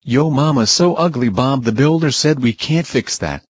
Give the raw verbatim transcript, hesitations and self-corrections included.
Yo mama so ugly, Bob the Builder said we can't fix that.